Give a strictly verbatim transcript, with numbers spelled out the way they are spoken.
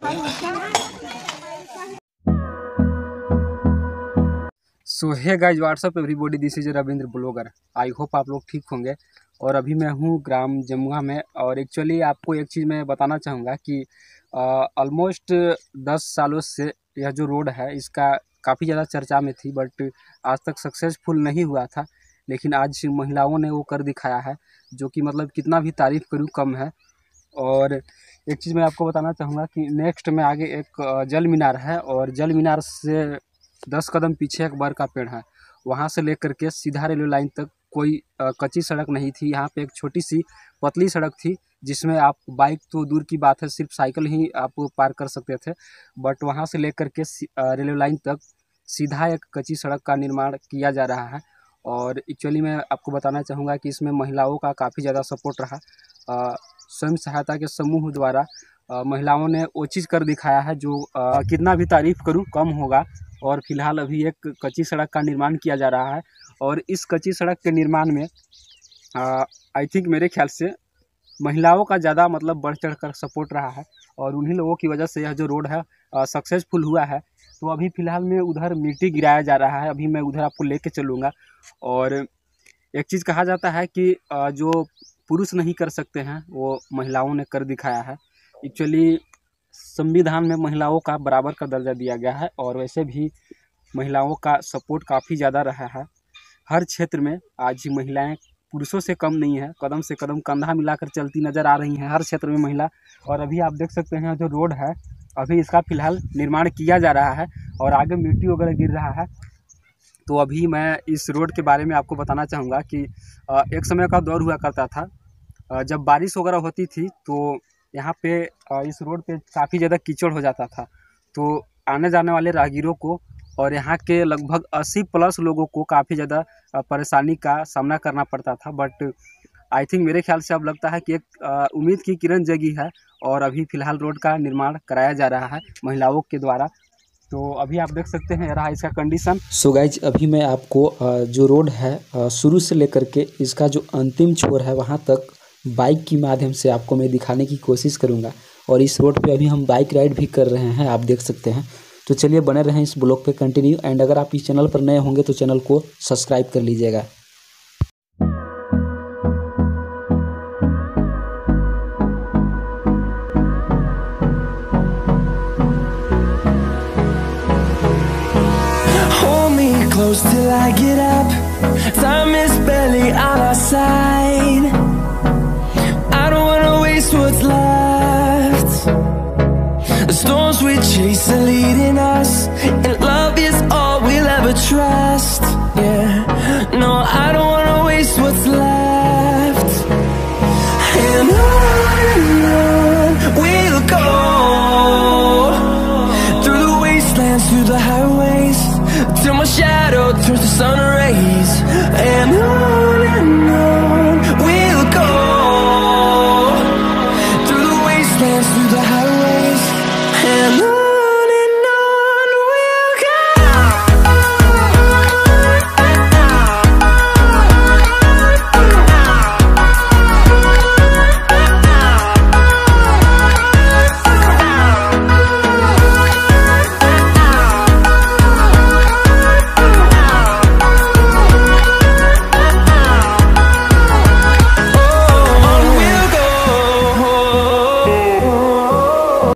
So hey guys, what's up everybody, this is Ravindra blogger. I hope आप लोग ठीक होंगे। और अभी मैं हूँ ग्राम जमुआ में। और एक्चुअली आपको एक चीज़ मैं बताना चाहूँगा कि ऑलमोस्ट दस सालों से यह जो रोड है इसका काफ़ी ज़्यादा चर्चा में थी, बट आज तक सक्सेसफुल नहीं हुआ था। लेकिन आज महिलाओं ने वो कर दिखाया है, जो कि मतलब कितना भी तारीफ़ करूँ कम है। और एक चीज़ मैं आपको बताना चाहूँगा कि नेक्स्ट में आगे एक जल मीनार है, और जल मीनार से दस कदम पीछे एक बर का पेड़ है। वहाँ से लेकर के सीधा रेलवे लाइन तक कोई कच्ची सड़क नहीं थी। यहाँ पे एक छोटी सी पतली सड़क थी, जिसमें आप बाइक तो दूर की बात है, सिर्फ साइकिल ही आप पार कर सकते थे। बट वहाँ से लेकर के रेलवे लाइन तक सीधा एक कच्ची सड़क का निर्माण किया जा रहा है। और एक्चुअली मैं आपको बताना चाहूँगा कि इसमें महिलाओं का काफ़ी ज़्यादा सपोर्ट रहा। स्वयं सहायता के समूह द्वारा महिलाओं ने वो चीज़ कर दिखाया है जो आ, कितना भी तारीफ़ करूँ कम होगा। और फिलहाल अभी एक कच्ची सड़क का निर्माण किया जा रहा है, और इस कच्ची सड़क के निर्माण में आई थिंक मेरे ख्याल से महिलाओं का ज़्यादा मतलब बढ़ चढ़ कर सपोर्ट रहा है, और उन्हीं लोगों की वजह से यह जो रोड है सक्सेसफुल हुआ है। तो अभी फ़िलहाल में उधर मिट्टी गिराया जा रहा है, अभी मैं उधर आपको लेके चलूँगा। और एक चीज़ कहा जाता है कि आ, जो पुरुष नहीं कर सकते हैं वो महिलाओं ने कर दिखाया है। एक्चुअली संविधान में महिलाओं का बराबर का दर्जा दिया गया है, और वैसे भी महिलाओं का सपोर्ट काफ़ी ज़्यादा रहा है। हर क्षेत्र में आज महिलाएं पुरुषों से कम नहीं है, कदम से कदम कंधा मिलाकर चलती नज़र आ रही हैं हर क्षेत्र में महिला। और अभी आप देख सकते हैं जो रोड है, अभी इसका फ़िलहाल निर्माण किया जा रहा है, और आगे मिट्टी वगैरह गिर रहा है। तो अभी मैं इस रोड के बारे में आपको बताना चाहूँगा कि एक समय का दौर हुआ करता था, जब बारिश वगैरह होती थी तो यहाँ पे इस रोड पे काफ़ी ज़्यादा कीचड़ हो जाता था। तो आने जाने वाले राहगीरों को और यहाँ के लगभग अस्सी प्लस लोगों को काफ़ी ज़्यादा परेशानी का सामना करना पड़ता था। बट आई थिंक मेरे ख्याल से अब लगता है कि एक उम्मीद की किरण जगी है, और अभी फ़िलहाल रोड का निर्माण कराया जा रहा है महिलाओं के द्वारा। तो अभी आप देख सकते हैं रहा इसका कंडीशन। सो गाइज, अभी मैं आपको जो रोड है शुरू से लेकर के इसका जो अंतिम छोर है वहाँ तक बाइक की माध्यम से आपको मैं दिखाने की कोशिश करूँगा। और इस रोड पे अभी हम बाइक राइड भी कर रहे हैं, आप देख सकते हैं। तो चलिए बने रहें इस ब्लॉग पे कंटिन्यू। एंड अगर आप इस चैनल पर नए होंगे तो चैनल को सब्सक्राइब कर लीजिएगा। Close till I get up, time is barely on our side. I don't wanna waste what's left. The storms we chase are leading us, and love is all we'll ever trust. Yeah, no, I don't wanna waste what's left. And on and on we'll go, through the wastelands, through the highways, till my shadow